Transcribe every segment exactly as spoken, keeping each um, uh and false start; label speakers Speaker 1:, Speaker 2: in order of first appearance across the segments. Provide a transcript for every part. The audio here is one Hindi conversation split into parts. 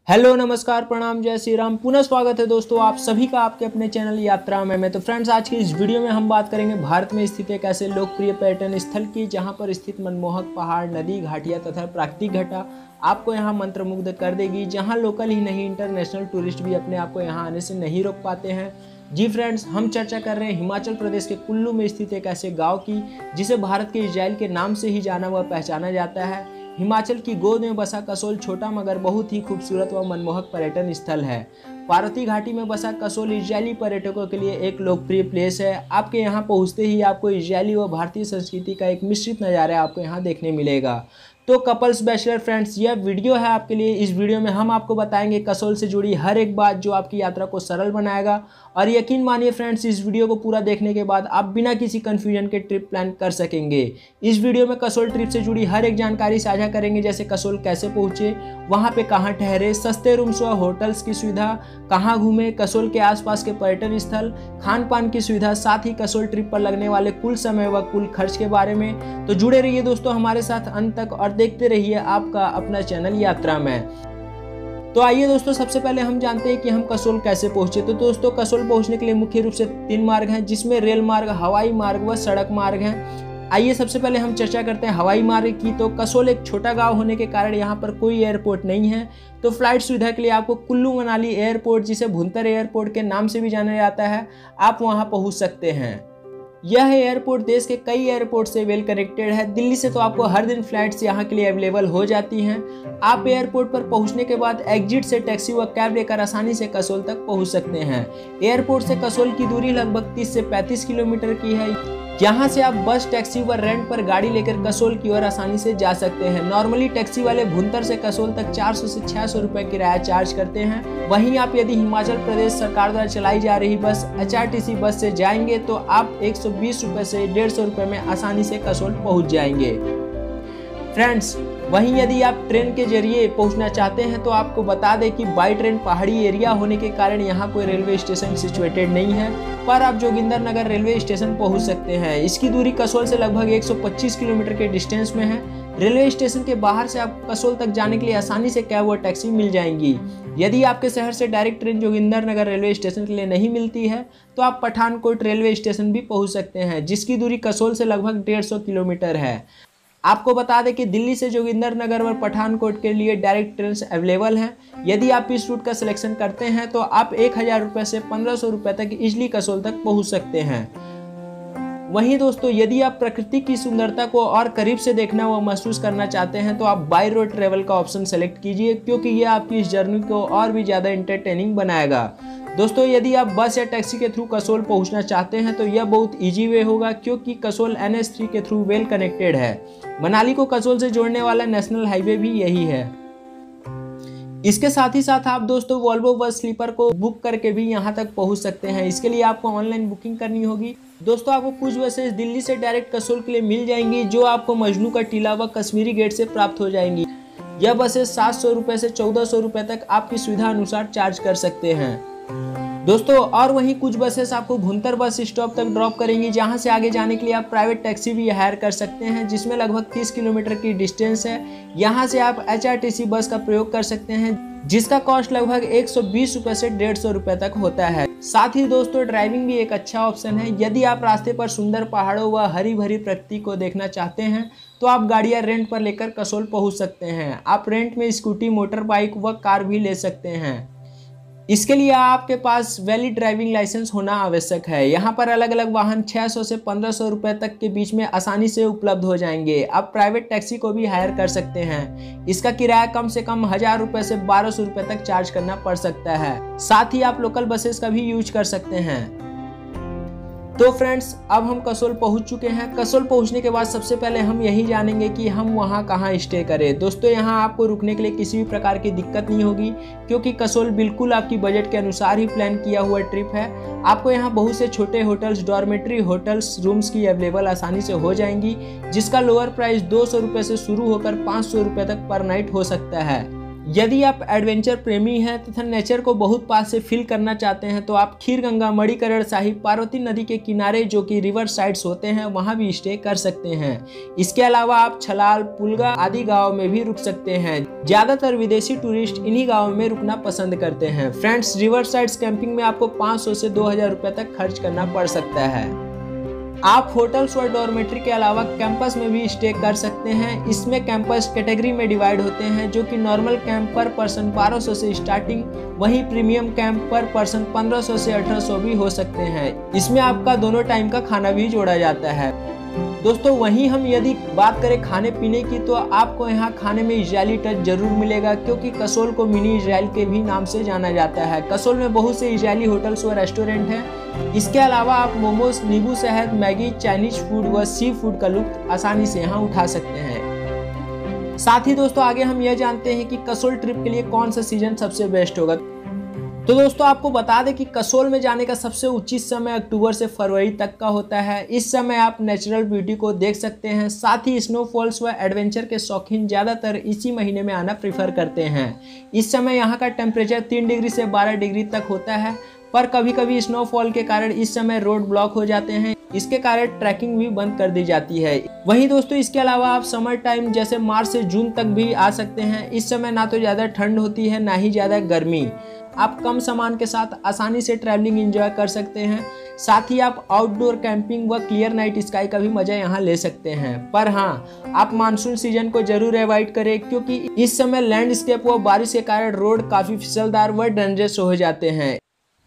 Speaker 1: हेलो नमस्कार प्रणाम जय श्री राम। पुनः स्वागत है दोस्तों आप सभी का आपके अपने चैनल यात्रा में मैं तो फ्रेंड्स आज की इस वीडियो में हम बात करेंगे भारत में स्थित एक ऐसे लोकप्रिय पर्यटन स्थल की जहां पर स्थित मनमोहक पहाड़, नदी, घाटियां तथा प्राकृतिक घटा आपको यहां मंत्रमुग्ध कर देगी, जहां लोकल ही नहीं इंटरनेशनल टूरिस्ट भी अपने आप को यहां आने से नहीं रोक पाते हैं। जी फ्रेंड्स, हम चर्चा कर रहे हैं हिमाचल प्रदेश के कुल्लू में स्थित एक ऐसे गाँव की जिसे भारत के इजराइल के नाम से ही जाना व पहचाना जाता है। हिमाचल की गोद में बसा कसोल छोटा मगर बहुत ही खूबसूरत व मनमोहक पर्यटन स्थल है। पार्वती घाटी में बसा कसोल इजरायली पर्यटकों के लिए एक लोकप्रिय प्लेस है। आपके यहाँ पहुँचते ही आपको इजरायली व भारतीय संस्कृति का एक मिश्रित नज़ारा आपको यहाँ देखने मिलेगा। तो कपल्स, बैचलर, फ्रेंड्स, यह वीडियो है आपके लिए। इस वीडियो में हम आपको बताएंगे कसोल से जुड़ी हर एक बात जो आपकी यात्रा को सरल बनाएगा। और यकीन मानिए फ्रेंड्स, इस वीडियो को पूरा देखने के बाद आप बिना किसी कंफ्यूजन के ट्रिप प्लान कर सकेंगे। इस वीडियो में कसोल ट्रिप से जुड़ी हर एक जानकारी साझा करेंगे, जैसे कसोल कैसे पहुंचे, वहां पे कहां ठहरे, सस्ते रूम्स व होटल्स की सुविधा, कहां घूमे, कसोल के आसपास के पर्यटन स्थल, खान पान की सुविधा, साथ ही कसोल ट्रिप पर लगने वाले कुल समय व कुल खर्च के बारे में। तो जुड़े रहिए दोस्तों हमारे साथ अंत तक और देखते रहिए आपका अपना चैनल यात्रा में। तो आइए दोस्तों, सबसे पहले हम जानते हैं कि हम कसोल कैसे पहुंचे। तो दोस्तों, कसोल पहुंचने के लिए मुख्य रूप से तीन मार्ग हैं, जिसमें रेल मार्ग, हवाई मार्ग व सड़क मार्ग हैं। आइए सबसे पहले हम चर्चा करते हैं हवाई मार्ग की। तो कसोल एक छोटा गांव होने के कारण यहाँ पर कोई एयरपोर्ट नहीं है, तो फ्लाइट सुविधा के लिए आपको कुल्लू मनाली एयरपोर्ट, जिसे भुंतर एयरपोर्ट के नाम से भी जाना जाता है, आप वहाँ पहुँच सकते हैं। यह एयरपोर्ट देश के कई एयरपोर्ट से वेल कनेक्टेड है। दिल्ली से तो आपको हर दिन फ्लाइट्स यहाँ के लिए अवेलेबल हो जाती हैं। आप एयरपोर्ट पर पहुँचने के बाद एग्जिट से टैक्सी व कैब लेकर आसानी से कसोल तक पहुँच सकते हैं। एयरपोर्ट से कसोल की दूरी लगभग तीस से पैंतीस किलोमीटर की है। यहाँ से आप बस, टैक्सी व रेंट पर गाड़ी लेकर कसोल की ओर आसानी से जा सकते हैं। नॉर्मली टैक्सी वाले भुंतर से कसोल तक चार सौ से छह सौ रुपए किराया चार्ज करते हैं। वहीं आप यदि हिमाचल प्रदेश सरकार द्वारा चलाई जा रही बस एच आर टी सी बस से जाएंगे तो आप एक सौ बीस रुपए से डेढ़ सौ रुपए में आसानी से कसोल पहुँच जाएंगे। फ्रेंड्स, वहीं यदि आप ट्रेन के जरिए पहुंचना चाहते हैं तो आपको बता दें कि बाई ट्रेन पहाड़ी एरिया होने के कारण यहाँ कोई रेलवे स्टेशन सिचुएटेड नहीं है, पर आप जोगिंदरनगर रेलवे स्टेशन पहुंच सकते हैं। इसकी दूरी कसोल से लगभग एक सौ पच्चीस किलोमीटर के डिस्टेंस में है। रेलवे स्टेशन के बाहर से आप कसोल तक जाने के लिए आसानी से कैब और टैक्सी मिल जाएंगी। यदि आपके शहर से direct train Jogindernagar railway station के लिए नहीं मिलती है तो आप पठानकोट रेलवे स्टेशन भी पहुँच सकते हैं, जिसकी दूरी कसोल से लगभग डेढ़ सौ किलोमीटर है। आपको बता दें कि दिल्ली से जोगिंदरनगर और पठानकोट के लिए डायरेक्ट ट्रेन अवेलेबल हैं। यदि आप इस रूट का सिलेक्शन करते हैं तो आप एक हज़ार रुपये से पंद्रह सौ रुपये तक इजली कसोल तक पहुंच सकते हैं। वहीं दोस्तों, यदि आप प्रकृति की सुंदरता को और करीब से देखना व महसूस करना चाहते हैं तो आप बाई रोड ट्रेवल का ऑप्शन सेलेक्ट कीजिए, क्योंकि यह आपकी इस जर्नी को और भी ज़्यादा इंटरटेनिंग बनाएगा। दोस्तों, यदि आप बस या टैक्सी के थ्रू कसोल पहुंचना चाहते हैं तो यह बहुत इजी वे होगा, क्योंकि कसोल एन एच थ्री के थ्रू वेल कनेक्टेड है। मनाली को कसोल से जोड़ने वाला नेशनल हाईवे भी यही है। इसके साथ ही साथ आप दोस्तों वॉल्वो बस स्लीपर को बुक करके भी यहाँ तक पहुँच सकते हैं। इसके लिए आपको ऑनलाइन बुकिंग करनी होगी। दोस्तों, आपको कुछ बसेस दिल्ली से डायरेक्ट कसोल के लिए मिल जाएंगी, जो आपको मजनू का टीला व कश्मीरी गेट से प्राप्त हो जाएंगी। यह बसेस सात सौ रुपये से चौदह सौ रुपये तक आपकी सुविधा अनुसार चार्ज कर सकते हैं दोस्तों। और वहीं कुछ बसेस आपको भुंतर बस स्टॉप तक ड्रॉप करेंगी, जहां से आगे जाने के लिए आप प्राइवेट टैक्सी भी हायर कर सकते हैं, जिसमें लगभग तीस किलोमीटर की डिस्टेंस है। यहां से आप एच आर टी सी बस का प्रयोग कर सकते हैं, जिसका कॉस्ट लगभग एक सौ बीस रुपये से डेढ़ सौ रुपये तक होता है। साथ ही दोस्तों, ड्राइविंग भी एक अच्छा ऑप्शन है। यदि आप रास्ते पर सुंदर पहाड़ों व हरी भरी प्रकृति को देखना चाहते हैं तो आप गाड़ियां रेंट पर लेकर कसोल पहुंच सकते हैं। आप रेंट में स्कूटी, मोटर बाइक व कार भी ले सकते हैं। इसके लिए आपके पास वैलिड ड्राइविंग लाइसेंस होना आवश्यक है। यहाँ पर अलग अलग वाहन छह सौ से पंद्रह सौ रुपये तक के बीच में आसानी से उपलब्ध हो जाएंगे। आप प्राइवेट टैक्सी को भी हायर कर सकते हैं। इसका किराया कम से कम हजार रुपये से बारह सौ रुपये तक चार्ज करना पड़ सकता है। साथ ही आप लोकल बसेस का भी यूज कर सकते हैं। तो फ्रेंड्स, अब हम कसोल पहुंच चुके हैं। कसोल पहुंचने के बाद सबसे पहले हम यही जानेंगे कि हम वहां कहां स्टे करें। दोस्तों, यहां आपको रुकने के लिए किसी भी प्रकार की दिक्कत नहीं होगी, क्योंकि कसोल बिल्कुल आपकी बजट के अनुसार ही प्लान किया हुआ ट्रिप है। आपको यहां बहुत से छोटे होटल्स, डॉर्मेट्री होटल्स, रूम्स की अवेलेबल आसानी से हो जाएंगी, जिसका लोअर प्राइस दो सौ रुपये से शुरू होकर पाँच सौ रुपये तक पर नाइट हो सकता है। यदि आप एडवेंचर प्रेमी हैं तथा नेचर को बहुत पास से फील करना चाहते हैं तो आप खीरगंगा, मणिकरण साहिब, पार्वती नदी के किनारे जो कि रिवर साइड्स होते हैं वहां भी स्टे कर सकते हैं। इसके अलावा आप छलाल, पुलगा आदि गाँव में भी रुक सकते हैं। ज्यादातर विदेशी टूरिस्ट इन्हीं गाँव में रुकना पसंद करते हैं। फ्रेंड्स, रिवर साइड्स कैंपिंग में आपको पाँच सौ से दो हजार रुपए तक खर्च करना पड़ सकता है। आप होटल्स और डॉर्मेट्री के अलावा कैंपस में भी स्टे कर सकते हैं। इसमें कैंपस कैटेगरी में डिवाइड होते हैं, जो कि नॉर्मल कैंप पर पर्सन बारह सौ से स्टार्टिंग, वहीं प्रीमियम कैंप पर पर्सन पंद्रह सौ से अठारह सौ भी हो सकते हैं। इसमें आपका दोनों टाइम का खाना भी जोड़ा जाता है। दोस्तों, वहीं हम यदि बात करें खाने पीने की तो आपको यहाँ खाने में इजरायली टच जरूर मिलेगा, क्योंकि कसोल को मिनी इजराइल के भी नाम से जाना जाता है। कसोल में बहुत से इजरायली होटल्स व रेस्टोरेंट हैं। इसके अलावा आप मोमोज, नींबू शहद, मैगी, चाइनीज फूड व सी फूड का लुत्फ आसानी से यहाँ उठा सकते हैं। साथ ही दोस्तों, आगे हम यह जानते हैं कि कसोल ट्रिप के लिए कौन सा सीजन सबसे बेस्ट होगा। तो दोस्तों, आपको बता दें कि कसोल में जाने का सबसे उचित समय अक्टूबर से फरवरी तक का होता है। इस समय आप नेचुरल ब्यूटी को देख सकते हैं। साथ ही स्नोफॉल्स व एडवेंचर के शौकीन ज़्यादातर इसी महीने में आना प्रीफर करते हैं। इस समय यहाँ का टेम्परेचर तीन डिग्री से बारह डिग्री तक होता है, पर कभी कभी स्नोफॉल के कारण इस समय रोड ब्लॉक हो जाते हैं। इसके कारण ट्रैकिंग भी बंद कर दी जाती है। वहीं दोस्तों, इसके अलावा आप समर टाइम जैसे मार्च से जून तक भी आ सकते हैं। इस समय ना तो ज़्यादा ठंड होती है, ना ही ज़्यादा गर्मी। आप कम सामान के साथ आसानी से ट्रैवलिंग एंजॉय कर सकते हैं। साथ ही आप आउटडोर कैंपिंग व क्लियर नाइट स्काई का भी मजा यहाँ ले सकते हैं। पर हाँ, आप मानसून सीजन को जरूर अवॉइड करें, क्योंकि इस समय लैंडस्केप व बारिश के कारण रोड काफी फिसलदार व डेंजरस हो जाते हैं।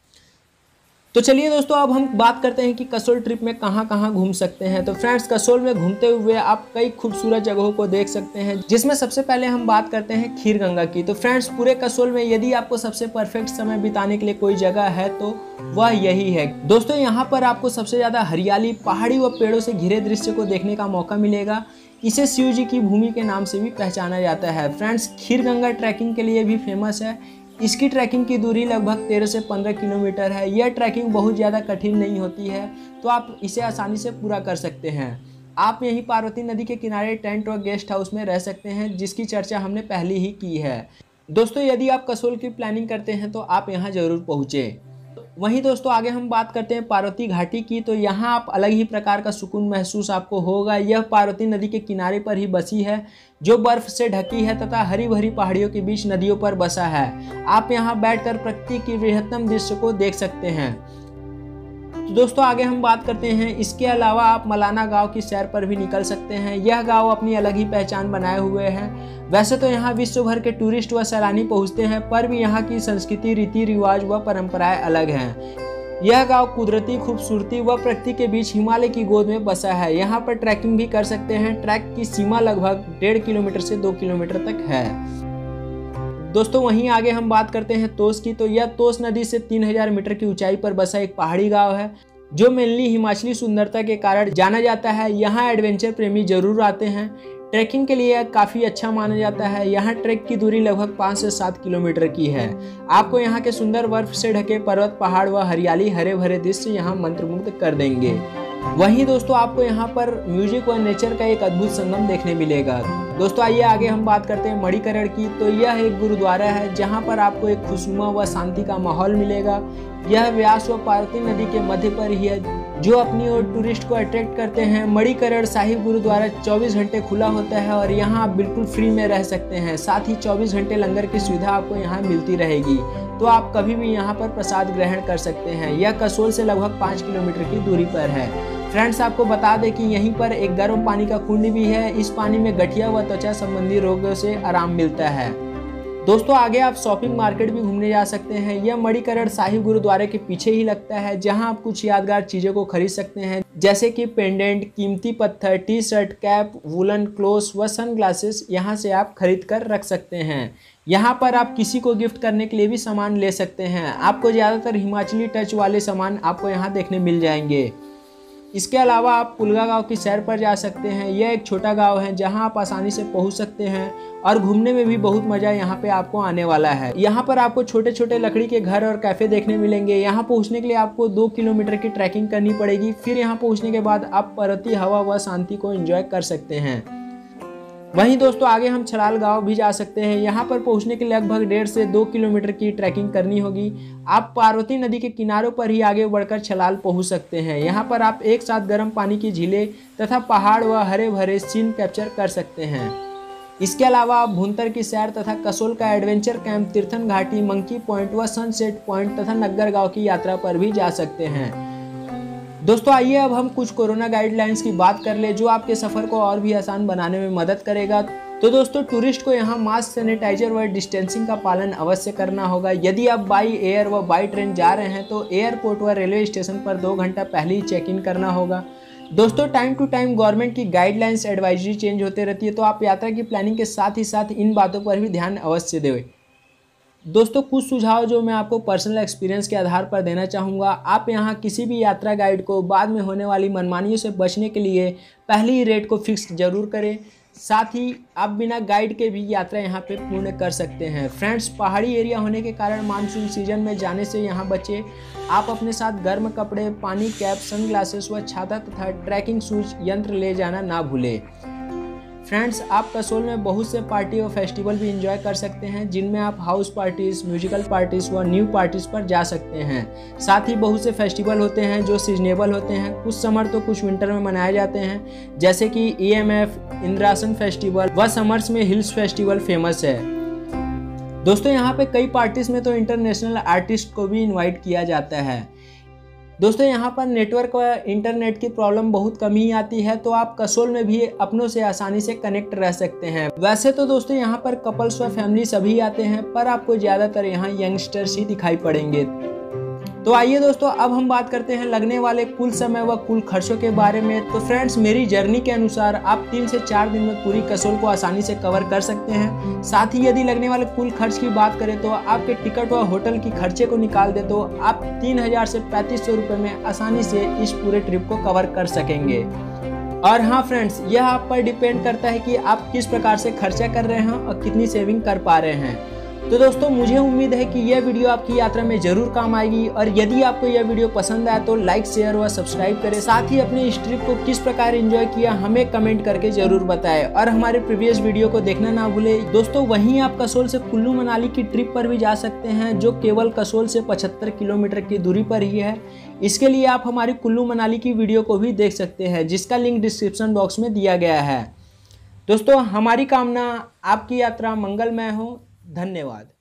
Speaker 1: तो चलिए दोस्तों, अब हम बात करते हैं कि कसोल ट्रिप में कहां कहां घूम सकते हैं। तो फ्रेंड्स, कसोल में घूमते हुए आप कई खूबसूरत जगहों को देख सकते हैं, जिसमें सबसे पहले हम बात करते हैं खीरगंगा की। तो फ्रेंड्स, पूरे कसोल में यदि आपको सबसे परफेक्ट समय बिताने के लिए कोई जगह है तो वह यही है। दोस्तों, यहाँ पर आपको सबसे ज्यादा हरियाली, पहाड़ी व पेड़ों से घिरे दृश्य को देखने का मौका मिलेगा। इसे शिव जी की भूमि के नाम से भी पहचाना जाता है। फ्रेंड्स, खीरगंगा ट्रैकिंग के लिए भी फेमस है। इसकी ट्रैकिंग की दूरी लगभग तेरह से पंद्रह किलोमीटर है। यह ट्रैकिंग बहुत ज़्यादा कठिन नहीं होती है, तो आप इसे आसानी से पूरा कर सकते हैं। आप यहीं पार्वती नदी के किनारे टेंट व गेस्ट हाउस में रह सकते हैं, जिसकी चर्चा हमने पहले ही की है। दोस्तों, यदि आप कसोल की प्लानिंग करते हैं तो आप यहाँ ज़रूर पहुँचे। वहीं दोस्तों, आगे हम बात करते हैं पार्वती घाटी की। तो यहाँ आप अलग ही प्रकार का सुकून महसूस आपको होगा। यह पार्वती नदी के किनारे पर ही बसी है, जो बर्फ से ढकी है तथा हरी भरी पहाड़ियों के बीच नदियों पर बसा है। आप यहाँ बैठकर प्रकृति की बृहत्तम दृश्य को देख सकते हैं। तो दोस्तों, आगे हम बात करते हैं, इसके अलावा आप मलाना गांव की सैर पर भी निकल सकते हैं। यह गांव अपनी अलग ही पहचान बनाए हुए है। वैसे तो यहाँ विश्व भर के टूरिस्ट व सैलानी पहुँचते हैं, पर भी यहाँ की संस्कृति, रीति रिवाज व परंपराएं अलग हैं। यह गांव कुदरती खूबसूरती व प्रकृति के बीच हिमालय की गोद में बसा है। यहाँ पर ट्रैकिंग भी कर सकते हैं। ट्रैक की सीमा लगभग डेढ़ किलोमीटर से दो किलोमीटर तक है। दोस्तों, वहीं आगे हम बात करते हैं तोस की। तो यह तोस नदी से तीन हजार मीटर की ऊंचाई पर बसा एक पहाड़ी गांव है, जो मेनली हिमाचली सुंदरता के कारण जाना जाता है। यहाँ एडवेंचर प्रेमी जरूर आते हैं। ट्रैकिंग के लिए काफ़ी अच्छा माना जाता है। यहाँ ट्रैक की दूरी लगभग पाँच से सात किलोमीटर की है। आपको यहाँ के सुंदर बर्फ से ढके पर्वत, पहाड़ व हरियाली, हरे भरे दृश्य यहाँ मंत्रमुग्ध कर देंगे। वहीं दोस्तों, आपको यहाँ पर म्यूजिक व नेचर का एक अद्भुत संगम देखने मिलेगा। दोस्तों, आइए आगे हम बात करते हैं मणिकरण की। तो यह एक गुरुद्वारा है, जहाँ पर आपको एक खुशनुमा व शांति का माहौल मिलेगा। यह व्यास व पार्वती नदी के मध्य पर ही है, जो अपनी ओर टूरिस्ट को अट्रैक्ट करते हैं। मणिकरण साहिब गुरुद्वारा चौबीस घंटे खुला होता है और यहाँ आप बिल्कुल फ्री में रह सकते हैं। साथ ही चौबीस घंटे लंगर की सुविधा आपको यहाँ मिलती रहेगी, तो आप कभी भी यहाँ पर प्रसाद ग्रहण कर सकते हैं। यह कसोल से लगभग पाँच किलोमीटर की दूरी पर है। फ्रेंड्स, आपको बता दें कि यहीं पर एक गर्म पानी का कुंड भी है। इस पानी में गठिया व त्वचा संबंधी रोगों से आराम मिलता है। दोस्तों, आगे आप शॉपिंग मार्केट भी घूमने जा सकते हैं। यह मणिकरण साहिब गुरुद्वारे के पीछे ही लगता है, जहां आप कुछ यादगार चीज़ों को खरीद सकते हैं, जैसे कि पेंडेंट, कीमती पत्थर, T shirt, cap, woollen clothes व सन ग्लासेस यहाँ से आप खरीद कर रख सकते हैं। यहाँ पर आप किसी को गिफ्ट करने के लिए भी सामान ले सकते हैं। आपको ज़्यादातर हिमाचली टच वाले सामान आपको यहाँ देखने मिल जाएंगे। इसके अलावा आप पुलगा गांव की सैर पर जा सकते हैं। यह एक छोटा गांव है, जहां आप आसानी से पहुंच सकते हैं और घूमने में भी बहुत मज़ा यहां पे आपको आने वाला है। यहां पर आपको छोटे छोटे लकड़ी के घर और कैफ़े देखने मिलेंगे। यहां पहुंचने के लिए आपको दो किलोमीटर की ट्रैकिंग करनी पड़ेगी। फिर यहां पहुंचने के बाद आप पर्वतीय हवा व शांति को एंजॉय कर सकते हैं। वहीं दोस्तों आगे हम छलाल गांव भी जा सकते हैं। यहाँ पर पहुँचने के लगभग डेढ़ से दो किलोमीटर की ट्रैकिंग करनी होगी। आप पार्वती नदी के किनारों पर ही आगे बढ़कर छलाल पहुँच सकते हैं। यहाँ पर आप एक साथ गर्म पानी की झीलें तथा पहाड़ व हरे भरे सीन कैप्चर कर सकते हैं। इसके अलावा आप भुंतर की सैर तथा कसोल का एडवेंचर कैंप, तीर्थन घाटी, मंकी पॉइंट व सनसेट पॉइंट तथा नग्गर गांव की यात्रा पर भी जा सकते हैं। दोस्तों आइए अब हम कुछ कोरोना गाइडलाइंस की बात कर ले जो आपके सफ़र को और भी आसान बनाने में मदद करेगा। तो दोस्तों टूरिस्ट को यहाँ मास्क, सैनिटाइजर व डिस्टेंसिंग का पालन अवश्य करना होगा। यदि आप बाई एयर व बाई ट्रेन जा रहे हैं तो एयरपोर्ट व रेलवे स्टेशन पर दो घंटा पहले ही चेक इन करना होगा। दोस्तों टाइम टू टाइम गवर्नमेंट की गाइडलाइंस, एडवाइजरी चेंज होते रहती है, तो आप यात्रा की प्लानिंग के साथ ही साथ इन बातों पर भी ध्यान अवश्य दें। दोस्तों कुछ सुझाव जो मैं आपको पर्सनल एक्सपीरियंस के आधार पर देना चाहूँगा। आप यहाँ किसी भी यात्रा गाइड को बाद में होने वाली मनमानियों से बचने के लिए पहले ही रेट को फिक्स जरूर करें। साथ ही आप बिना गाइड के भी यात्रा यहाँ पे पूर्ण कर सकते हैं। फ्रेंड्स, पहाड़ी एरिया होने के कारण मानसून सीजन में जाने से यहाँ बचे। आप अपने साथ गर्म कपड़े, पानी, कैप, सनग्लासेस व छाता तथा ट्रैकिंग शूज यंत्र ले जाना ना भूलें। फ्रेंड्स, आप कसोल में बहुत से पार्टी और फेस्टिवल भी एंजॉय कर सकते हैं, जिनमें आप हाउस पार्टीज, म्यूजिकल पार्टीज व न्यू पार्टीज पर जा सकते हैं। साथ ही बहुत से फेस्टिवल होते हैं जो सीजनेबल होते हैं, कुछ समर तो कुछ विंटर में मनाए जाते हैं, जैसे कि E M F, Indrasan festival व समर्स में हिल्स फेस्टिवल फेमस है। दोस्तों यहाँ पे कई पार्टीज में तो इंटरनेशनल आर्टिस्ट को भी इन्वाइट किया जाता है। दोस्तों यहाँ पर नेटवर्क व इंटरनेट की प्रॉब्लम बहुत कम ही आती है, तो आप कसोल में भी अपनों से आसानी से कनेक्ट रह सकते हैं। वैसे तो दोस्तों यहाँ पर कपल्स व फैमिली सभी आते हैं, पर आपको ज़्यादातर यहाँ यंगस्टर्स ही दिखाई पड़ेंगे। तो आइए दोस्तों अब हम बात करते हैं लगने वाले कुल समय व कुल खर्चों के बारे में। तो फ्रेंड्स, मेरी जर्नी के अनुसार आप तीन से चार दिन में पूरी कसोल को आसानी से कवर कर सकते हैं। साथ ही यदि लगने वाले कुल खर्च की बात करें तो आपके टिकट व होटल की खर्चे को निकाल दे तो आप तीन हजार से पैंतीस सौ रुपये में आसानी से इस पूरे ट्रिप को कवर कर सकेंगे। और हाँ फ्रेंड्स, यह आप पर डिपेंड करता है कि आप किस प्रकार से खर्चा कर रहे हैं और कितनी सेविंग कर पा रहे हैं। तो दोस्तों मुझे उम्मीद है कि यह वीडियो आपकी यात्रा में जरूर काम आएगी, और यदि आपको यह वीडियो पसंद आया तो लाइक, शेयर व सब्सक्राइब करें। साथ ही अपने इस ट्रिप को किस प्रकार एंजॉय किया हमें कमेंट करके जरूर बताएं, और हमारे प्रीवियस वीडियो को देखना ना भूलें। दोस्तों वहीं आप कसोल से कुल्लू मनाली की ट्रिप पर भी जा सकते हैं, जो केवल कसोल से पचहत्तर किलोमीटर की दूरी पर ही है। इसके लिए आप हमारी कुल्लू मनाली की वीडियो को भी देख सकते हैं, जिसका लिंक डिस्क्रिप्शन बॉक्स में दिया गया है। दोस्तों हमारी कामना आपकी यात्रा मंगलमय हो। धन्यवाद।